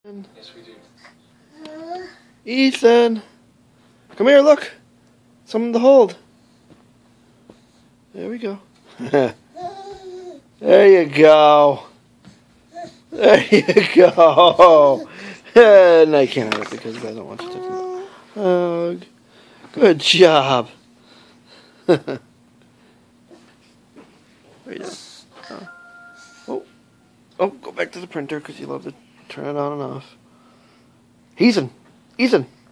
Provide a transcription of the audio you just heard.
Yes, we do. Ethan, come here, look. Something to hold. There we go. There you go. There you go. And I can't have it because he doesn't want you to hug. Good job. Where you doing? Oh, go back to the printer because you love to turn it on and off. Ethan.